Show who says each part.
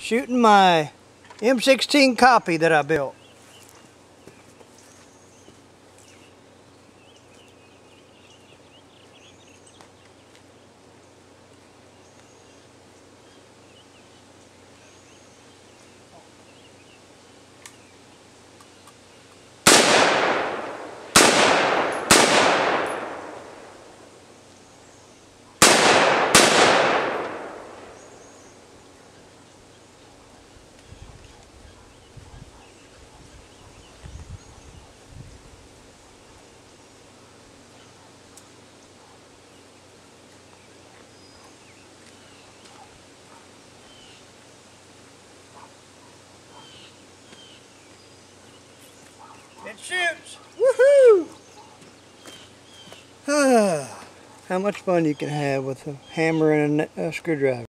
Speaker 1: shooting my M16 copy that I built. It shoots! Woohoo! How much fun you can have with a hammer and a screwdriver.